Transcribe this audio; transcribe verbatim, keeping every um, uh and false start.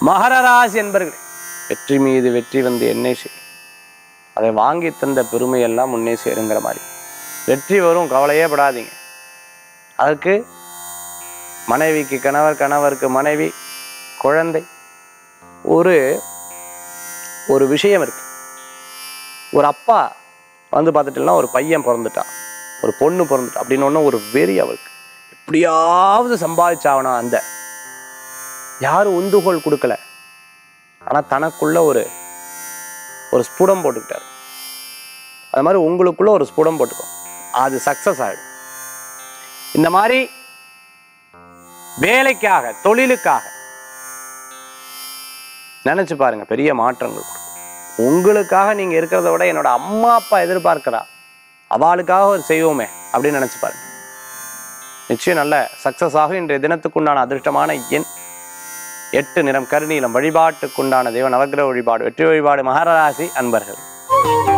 மகர ராசி என்பர்கள் வெற்றி மீது வெற்றி வந்து என்னை சேரும். அதை வாங்கி தந்த பெருமை எல்லாம் முன்னே சேருங்கிற மாதிரி வெற்றி வரும், கவலையே படாதீங்க. அதுக்கு மனைவிக்கு கணவர், கணவருக்கு மனைவி, குழந்தை, ஒரு ஒரு விஷயம் இருக்கு. ஒரு அப்பா வந்து பார்த்துட்டுனா ஒரு பையன் பிறந்துட்டான், ஒரு பொண்ணு பிறந்துட்டா அப்படின்னு ஒன்று ஒரு வெறி அவருக்கு. எப்படியாவது சம்பாதிச்சாகணும். அந்த யாரும் உந்துகோல் கொடுக்கல, ஆனால் தனக்குள்ள ஒரு ஒரு ஸ்புடம் போட்டுக்கிட்டார். அது மாதிரி உங்களுக்குள்ள ஒரு ஸ்புடம் போட்டுக்கோ, அது சக்சஸ் ஆகிடும். இந்த மாதிரி வேலைக்காக, தொழிலுக்காக நினைச்சு பாருங்க, பெரிய மாற்றங்கள் கொடுக்கும். உங்களுக்காக நீங்க இருக்கிறத விட என்னோட அம்மா அப்பா எதிர்பார்க்கிறா, அவளுக்காக ஒரு செய்வோமே அப்படின்னு நினைச்சு பாருங்க. நிச்சயம் நல்ல சக்சஸ் ஆகும். இன்றைய தினத்துக்குண்டான அதிர்ஷ்டமான எண் எட்டு, நிறம் கருநீலம். வழிபாட்டுக்குண்டான தெய்வ நவக்கிரக வழிபாடு, வெற்றி வழிபாடு, மகர ராசி அன்பர்கள்.